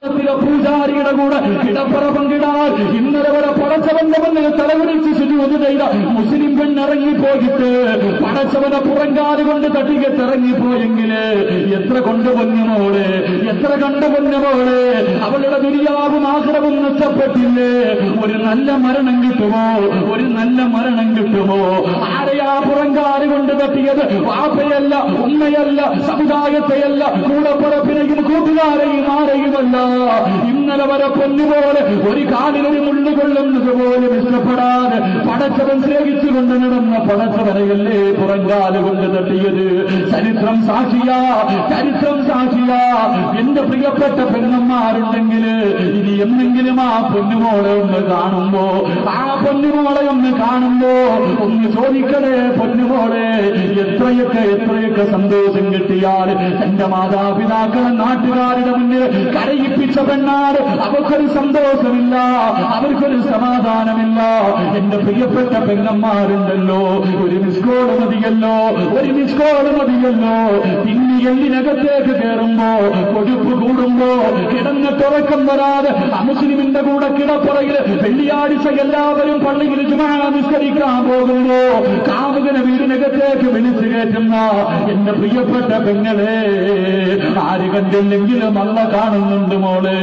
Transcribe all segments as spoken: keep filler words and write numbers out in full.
പൂജാരിയുടെ കൂടെ കിടപ്പറ പങ്കിടാൻ ഇന്നലെ വരെ പടച്ചവന്റെ മുന്നിൽ തലകുനിച്ച് സുജൂദ് ചെയ്ത മുസ്ലിം പെണ്ണിറങ്ങിപ്പോയിട്ട് പടച്ചവനെ പുറങ്കാല് കൊണ്ട് തട്ടികത്തിറങ്ങിപ്പോയെങ്കില് എത്ര കൊണ്ട് പൊന്നുമോള്, എത്ര കണ്ടു പൊന്നുമോള്, അവളുടെ ദുര്യാവും ആഗ്രഹവും നഷ്ടപ്പെട്ടില്ലേ? ഒരു നല്ല മരണം കിട്ടുമോ? ഒരു നല്ല മരണം കിട്ടുമോ? ആരെയാ പുറങ്കാല് കൊണ്ട് തട്ടിയത്? വാപ്പയല്ല, ഉമ്മയല്ല, സമുദായത്തെയല്ല, കൂടപ്പുറപ്പിനെയും കൂട്ടുകാരെയും ആരെയുമല്ല. ഇന്നലെ വരെ പൊന്നുപോലെ ഒരു കാലിലൊരു മുള്ളു കൊള്ളുന്നത് പോലും ഇഷ്ടപ്പെടാതെ പടച്ചവൻ സ്നേഹിച്ചുകൊണ്ട് നടന്ന പടച്ചവനെയല്ലേ പുറങ്കാല് കൊണ്ട് തട്ടിയത്? ചരിത്രം സാക്ഷിയാ, ചരിത്രം സാക്ഷിയാ. എന്റെ പ്രിയപ്പെട്ട പെണ്ണന്മാരുണ്ടെങ്കിൽ ഇനി എന്നെങ്കിലും ആ പൊന്നുമോളെ ഒന്ന് കാണുമ്പോ, ആ പൊന്നുമോളെ ഒന്ന് കാണുമ്പോ ഒന്ന് ചോദിക്കണേ, പൊന്നുമോളെ എത്രയൊക്കെ എത്രയൊക്കെ സന്തോഷം കിട്ടിയാൽ എന്റെ മാതാപിതാക്കളെ നാട്ടുകാരുടെ മുന്നിൽ കരയിപ്പിച്ച പെണ്ണാട് അവർക്കൊരു സന്തോഷമില്ല, അവർക്കൊരു സമാധാനമില്ല. എന്റെ പ്രിയപ്പെട്ട പെങ്ങന്മാരുണ്ടല്ലോ, ഒരു മിസ്കോള് മതിയല്ലോ, ഒരു മിസ്കോള് മതിയല്ലോ. പിന്നെ എല്ലിനകത്തേക്ക് കയറുമ്പോ, കൊഴുപ്പ് കൂടുമ്പോ, കിടന്നിട്ടുറക്കം വരാതെ മുസ്ലിമിന്റെ കൂടെ കിടപ്പുറയിൽ വെള്ളിയാഴ്ച എല്ലാവരും പള്ളിയിൽ ജുമാ നിസ്കരിക്കാൻ പോകുമ്പോ കാമുകനെ വീടിനകത്തേക്ക് വിളിച്ചു കയറ്റുന്ന എന്റെ പ്രിയപ്പെട്ട പെങ്ങളെ, ആര് കണ്ടില്ലെങ്കിലും അല്ല കാണുന്നുണ്ട് മോളെ,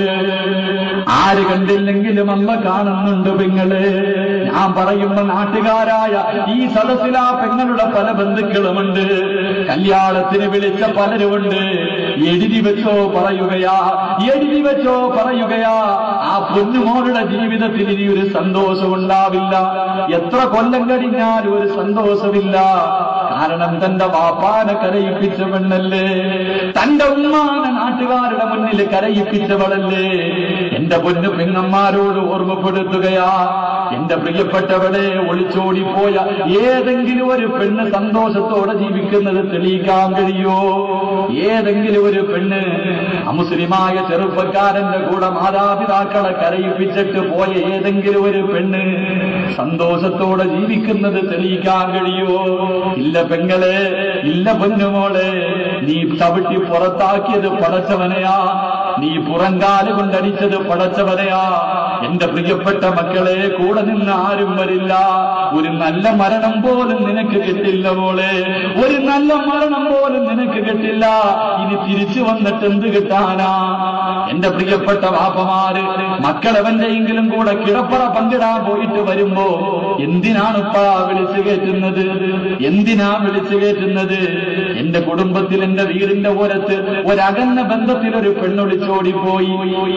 ആര് കണ്ടില്ലെങ്കിലും അല്ല കാണുന്നുണ്ട് പെങ്ങളെ. ഞാൻ പറയുമ്പോ നാട്ടുകാരായ ഈ സദസ്സിൽ ആ പെങ്ങളുടെ പല ബന്ധുക്കളുമുണ്ട്, കല്യാണത്തിന് വിളിച്ച പലരുമുണ്ട്. എഴുതി വെച്ചോ പറയുകയാ, എഴുതി വെച്ചോ പറയുകയാ, ആ പൊന്നുമോളുടെ ജീവിതത്തിൽ ഇനി ഒരു സന്തോഷം ഉണ്ടാവില്ല. എത്ര കൊല്ലം കഴിഞ്ഞാലും ഒരു സന്തോഷമില്ല. കാരണം തന്റെ വാപ്പാനെ കരയിപ്പിച്ച പെണ്ണല്ലേ, തന്റെ ഉമ്മാനെ നാട്ടുകാരുടെ മുന്നിൽ കരയിപ്പിച്ചവളല്ലേ. എന്റെ പൊന്നു പെങ്ങന്മാരോട് ഓർമ്മപ്പെടുത്തുകയാ, എന്റെ പ്രിയപ്പെട്ടവളെ, ഒളിച്ചോടിപ്പോയ ഏതെങ്കിലും ഒരു പെണ്ണ് സന്തോഷത്തോടെ ജീവിക്കുന്നത് തെളിയിക്കാൻ കഴിയോ? ഏതെങ്കിലും ഒരു പെണ്ണ് അമുസ്ലിമായ ചെറുപ്പക്കാരന്റെ കൂടെ മാതാപിതാക്കളെ കരയിപ്പിച്ചിട്ട് പോയ ഏതെങ്കിലും ഒരു പെണ്ണ് സന്തോഷത്തോടെ ജീവിക്കുന്നത് തെളിയിക്കാൻ കഴിയോ? ഇല്ല പെങ്ങളെ, ഇല്ല പൊന്നുമോളെ. നീ ചവിട്ടി പുറത്താക്കിയത് പടച്ചവനെയാ, നീ പുറങ്കാല് കൊണ്ടടിച്ചത് പടച്ചവനെയാ. എന്റെ പ്രിയപ്പെട്ട മക്കളെ, കൂടെ നിന്ന് ആരും വരില്ല. ഒരു നല്ല മരണം പോലും നിനക്ക് കിട്ടില്ല മോളെ, ഒരു നല്ല മരണം പോലും നിനക്ക് കിട്ടില്ല. ഇനി തിരിച്ചു വന്നിട്ട് എന്ത് കിട്ടാനാ? എന്റെ പ്രിയപ്പെട്ട വാപ്പമാര് മക്കളവന്റെയെങ്കിലും കൂടെ കിടപ്പറ പങ്കിടാൻ പോയിട്ട് വരുമ്പോ എന്തിനാണിപ്പാ വിളിച്ചു കയറ്റുന്നത്? എന്തിനാ വിളിച്ചു കയറ്റുന്നത്? എന്റെ കുടുംബത്തിൽ, എന്റെ വീടിന്റെ ഓരത്ത് ഒരകന്ന ബന്ധത്തിൽ ഒരു പെണ്ണൊളിച്ചോടിപ്പോയി,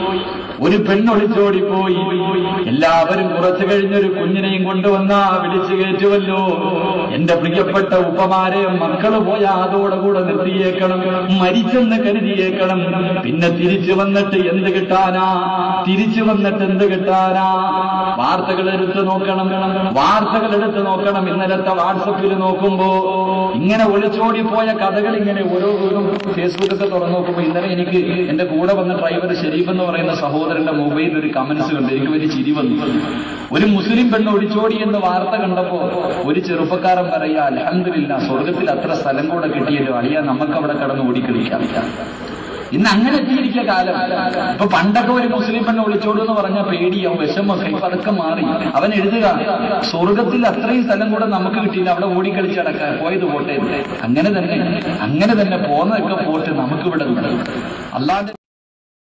ഒരു പെണ്ണൊളിച്ചോടിപ്പോയി. എല്ലാവരും കുറച്ചു കഴിഞ്ഞൊരു കുഞ്ഞിനെയും കൊണ്ടുവന്നാ വിളിച്ചു കയറ്റുമല്ലോ. എന്റെ പ്രിയപ്പെട്ട ഉപ്പമാരെ, മക്കള് പോയാ അതോടുകൂടെ നിർത്തിയേക്കണം, മരിച്ചെന്ന് കരുതിയേക്കണം. പിന്നെ തിരിച്ചു വന്നിട്ട് എന്ത് കിട്ടാനാ? തിരിച്ചു വന്നിട്ട് എന്ത് കിട്ടാനാ? വാർത്തകൾ എടുത്ത് നോക്കണം, വാർത്തകൾ എടുത്ത് നോക്കണം. ഇന്നലത്തെ വാട്സപ്പിൽ നോക്കുമ്പോ ഇങ്ങനെ ഒളിച്ചോടിപ്പോയ കഥകൾ ഇങ്ങനെ ഓരോ ഫേസ്ബുക്കൊക്കെ തുറന്നു നോക്കുമ്പോ, ഇന്നലെ എനിക്ക് എന്റെ കൂടെ വന്ന ഡ്രൈവർ ഷെരീഫ് എന്ന് പറയുന്ന സഹോദരന്റെ മൊബൈലിൽ ഒരു കമന്റ്സ് കണ്ട് എനിക്ക് വലിയ ചിരി വന്നു. ഒരു മുസ്ലിം പെണ്ണ് ഒളിച്ചോടി എന്ന് വാർത്ത കണ്ടപ്പോ ഒരു ചെറുപ്പക്കാരൻ പറയാ, അൽഹംദുലില്ലാ, സ്വർഗത്തിൽ അത്ര സ്ഥലം കൂടെ കിട്ടിയല്ലോ, അളിയാ നമുക്ക് അവിടെ കടന്ന് ഓടിക്കളിക്കാം. ഇന്ന് അങ്ങനെ എത്തിയിരിക്കുക കാലം. ഇപ്പൊ പണ്ടൊക്കെ ഒരു മുസ്ലിം പെണ്ണ് ഒളിച്ചോടും എന്ന് പറഞ്ഞാൽ പേടിയാവും, വിഷമൊക്കെ. ഇപ്പൊ അതൊക്കെ മാറി. അവൻ എഴുതുക, സ്വർഗത്തിൽ അത്രയും സ്ഥലം കൂടെ നമുക്ക് കിട്ടിയില്ല, അവിടെ ഓടിക്കളിച്ച് അടക്കാൻ പോയത് പോട്ടെ. അങ്ങനെ തന്നെ അങ്ങനെ തന്നെ പോന്നതൊക്കെ പോട്ട് നമുക്കിവിടെ അല്ലാണ്ട്